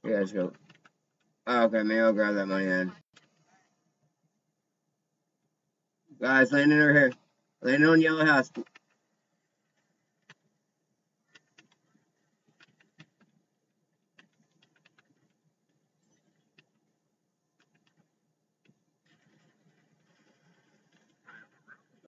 Yeah, let's go. Oh, okay, maybe I'll grab that money then. Guys, landing over here. Landing on yellow house.